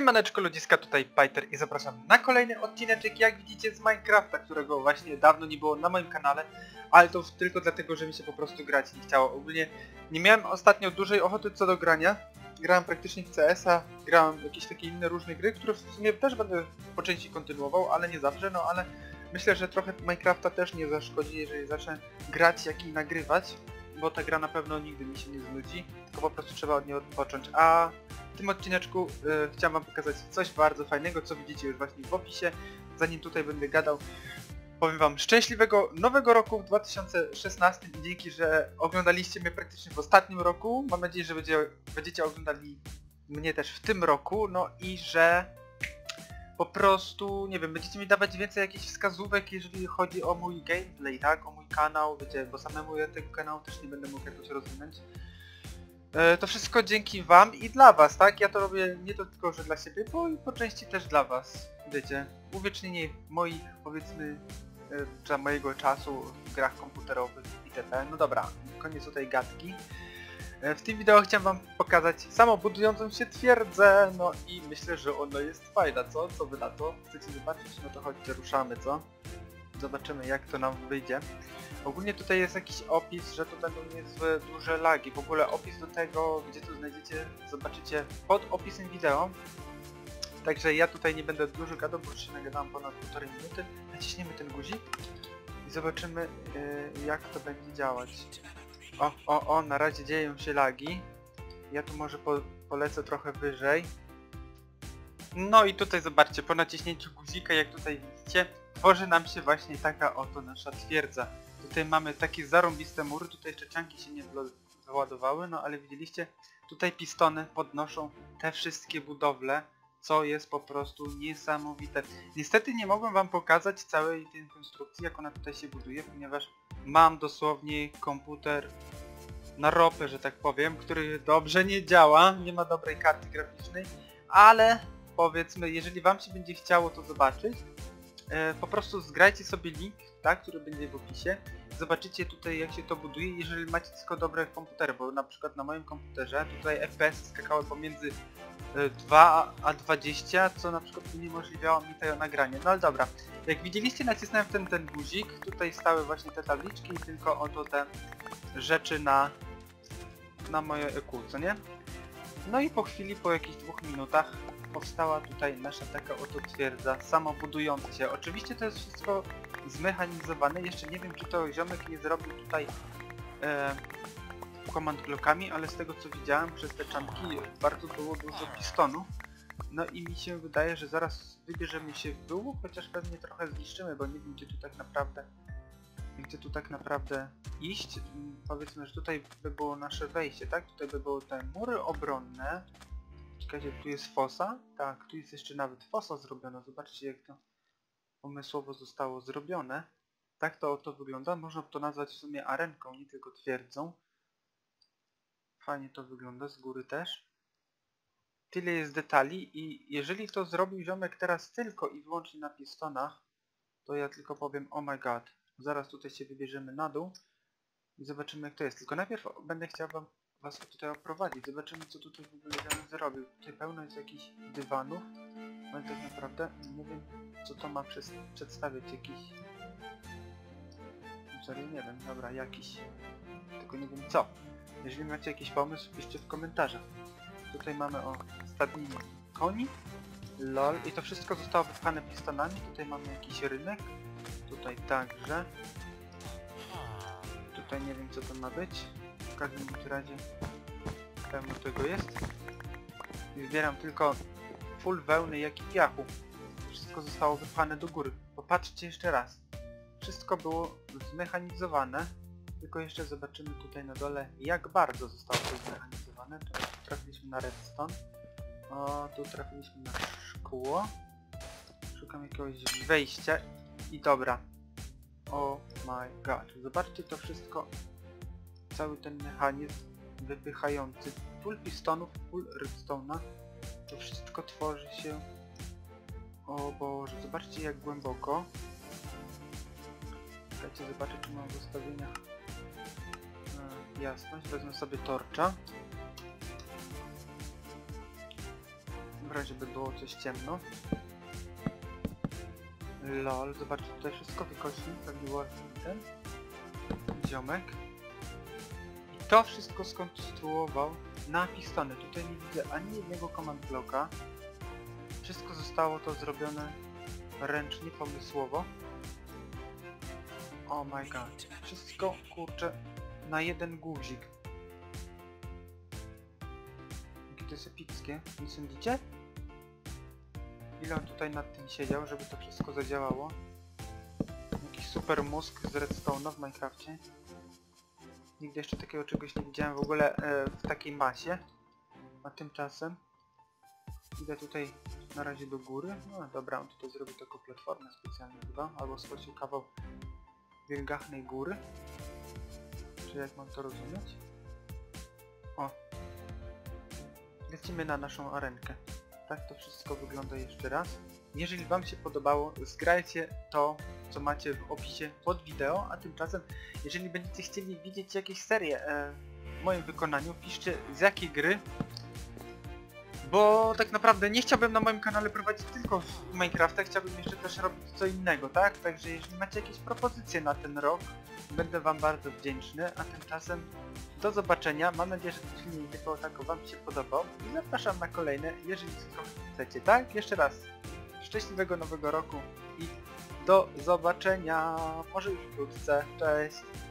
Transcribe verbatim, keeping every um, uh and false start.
Siemaneczko ludziska, tutaj Pajter i zapraszam na kolejny odcineczek, jak widzicie, z Minecrafta, którego właśnie dawno nie było na moim kanale, ale to tylko dlatego, że mi się po prostu grać nie chciało. Ogólnie nie miałem ostatnio dużej ochoty co do grania. Grałem praktycznie w C S a, grałem jakieś takie inne różne gry, które w sumie też będę po części kontynuował, ale nie zawsze, no ale myślę, że trochę Minecrafta też nie zaszkodzi, jeżeli zacznę grać, jak i nagrywać, bo ta gra na pewno nigdy mi się nie znudzi, tylko po prostu trzeba od niej odpocząć. A w tym odcineczku y, chciałem wam pokazać coś bardzo fajnego, co widzicie już właśnie w opisie. Zanim tutaj będę gadał, powiem wam szczęśliwego nowego roku w dwa tysiące szesnastym i dzięki, że oglądaliście mnie praktycznie w ostatnim roku. Mam nadzieję, że będzie, będziecie oglądali mnie też w tym roku, no i że po prostu, nie wiem, będziecie mi dawać więcej jakichś wskazówek, jeżeli chodzi o mój gameplay, tak? O mój kanał, wiecie, bo samemu ja tego kanału też nie będę mógł jakoś rozwinąć. E, to wszystko dzięki wam i dla was, tak? Ja to robię nie to tylko, że dla siebie, bo i po części też dla was, wiecie. Uwiecznienie moich, powiedzmy, e, czy mojego czasu w grach komputerowych itp. No dobra, koniec tutaj gadki. W tym wideo chciałem wam pokazać samą budującą się twierdzę, no i myślę, że ona jest fajna, co? Co wy na to? Chcecie zobaczyć? No to chodźcie, ruszamy, co? Zobaczymy, jak to nam wyjdzie. Ogólnie tutaj jest jakiś opis, że to będą niezłe duże lagi. W ogóle opis do tego, gdzie to znajdziecie, zobaczycie pod opisem wideo. Także ja tutaj nie będę dużo gadał, bo już się nagadałem ponad półtorej minuty. Naciśniemy ten guzik i zobaczymy, yy, jak to będzie działać. O, o, o, na razie dzieją się lagi. Ja tu może po, polecę trochę wyżej. No i tutaj zobaczcie, po naciśnięciu guzika, jak tutaj widzicie, tworzy nam się właśnie taka oto nasza twierdza. Tutaj mamy takie zarąbiste mury, tutaj jeszcze cianki się nie wyładowały, no ale widzieliście, tutaj pistony podnoszą te wszystkie budowle, co jest po prostu niesamowite. Niestety nie mogłem wam pokazać całej tej konstrukcji, jak ona tutaj się buduje, ponieważ mam dosłownie komputer na ropę, że tak powiem, który dobrze nie działa, nie ma dobrej karty graficznej, ale powiedzmy, jeżeli wam się będzie chciało to zobaczyć, e, po prostu zgrajcie sobie link, tak, który będzie w opisie. Zobaczycie tutaj, jak się to buduje, jeżeli macie tylko dobre komputery, bo na przykład na moim komputerze tutaj F P S skakały pomiędzy dwa a dwadzieścia, co na przykład uniemożliwiało mi to nagranie. No ale dobra, jak widzieliście, nacisnąłem ten, ten guzik, tutaj stały właśnie te tabliczki i tylko oto te rzeczy na, na moje E Q, co nie? No i po chwili, po jakichś dwóch minutach powstała tutaj nasza taka oto twierdza samobudująca się. Oczywiście to jest wszystko zmechanizowane, jeszcze nie wiem, czy to ziomek nie zrobił tutaj e, command blockami, ale z tego co widziałem przez te czanki bardzo było dużo pistonów. No i mi się wydaje, że zaraz wybierzemy się w dół, chociaż pewnie trochę zniszczymy, bo nie wiem, gdzie tu tak naprawdę gdzie tu tak naprawdę iść. Powiedzmy, że tutaj by było nasze wejście, tak? Tutaj by były te mury obronne. Czekajcie, tu jest fosa? Tak, tu jest jeszcze nawet fosa zrobiona. Zobaczcie, jak to pomysłowo zostało zrobione. Tak to oto wygląda. Można to nazwać w sumie arenką, nie tylko twierdzą. Fajnie to wygląda z góry też. Tyle jest detali i jeżeli to zrobił ziomek teraz tylko i wyłącznie na pistonach, to ja tylko powiem oh my god. Zaraz tutaj się wybierzemy na dół i zobaczymy, jak to jest. Tylko najpierw będę chciał wam, was tutaj oprowadzić. Zobaczymy, co tutaj w ogóle ziomek zrobił. Tutaj pełno jest jakichś dywanów, ale tak naprawdę nie wiem, co to ma przez, przedstawiać. Jakiś... Serio nie wiem, dobra, jakiś... Tylko nie wiem co. Jeżeli macie jakiś pomysł, piszcie w komentarzach. Tutaj mamy o stadninie koni, lol, i to wszystko zostało wypchane pistonami. Tutaj mamy jakiś rynek, tutaj także. Tutaj nie wiem, co to ma być. W każdym razie pełno tego jest. I zbieram tylko full wełny, jak i piachu. Wszystko zostało wypchane do góry. Popatrzcie jeszcze raz. Wszystko było zmechanizowane. Tylko jeszcze zobaczymy tutaj na dole, jak bardzo zostało to zmechanizowane. Tu trafiliśmy na redstone. O, tu trafiliśmy na szkło. Szukam jakiegoś wejścia. I dobra. Oh my god. Zobaczcie to wszystko. Cały ten mechanizm wypychający. Full pistonów, full redstone'a. To wszystko tworzy się... O Boże, zobaczcie jak głęboko. Czekajcie, zobaczę, czy mam w ustawieniach e, jasność. Wezmę sobie torcza. w razie by było coś ciemno. Lol, zobaczcie, tutaj wszystko wykosił, pewnie ładny ten ziomek. I to wszystko skonstruował na pistony. Tutaj nie widzę ani jednego command blocka. Wszystko zostało to zrobione ręcznie, pomysłowo. Oh my god. Wszystko, kurczę, na jeden guzik. Jakie to jest epickie. Nie sądzicie? Ile on tutaj nad tym siedział, żeby to wszystko zadziałało? Jakiś super mózg z redstone'a w Minecrafcie. Nigdy jeszcze takiego czegoś nie widziałem w ogóle e, w takiej masie. A tymczasem idę tutaj na razie do góry. No dobra, on tutaj zrobił taką platformę specjalnie chyba. Albo schodził kawał wielgachnej góry. Czy jak mam to rozumieć? O! Lecimy na naszą arenkę. Tak to wszystko wygląda jeszcze raz. Jeżeli wam się podobało, zgrajcie to, co macie w opisie pod wideo, a tymczasem, jeżeli będziecie chcieli widzieć jakieś serie e, w moim wykonaniu, piszcie z jakiej gry, bo tak naprawdę nie chciałbym na moim kanale prowadzić tylko Minecrafta, chciałbym jeszcze też robić co innego, tak? Także jeżeli macie jakieś propozycje na ten rok, będę wam bardzo wdzięczny, a tymczasem do zobaczenia, mam nadzieję, że ten filmik tylko tak wam się podobał i zapraszam na kolejne, jeżeli tylko chcecie, tak? Jeszcze raz, szczęśliwego nowego roku i do zobaczenia, może już wkrótce, cześć!